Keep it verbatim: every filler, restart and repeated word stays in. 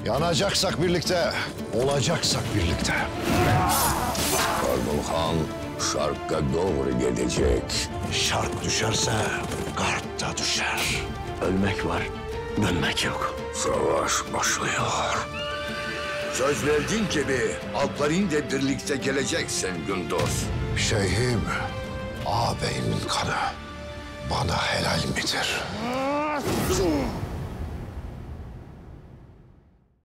Yanacaksak birlikte, olacaksak birlikte. Kardun Han şarka doğru gidecek. Şark düşerse garp da düşer. Ölmek var, dönmek yok. Savaş başlıyor. Söz verdiğin gibi Alparin'le birlikte geleceksin Gündüz. Şeyhim, ağabeyimin kanı bana helal midir?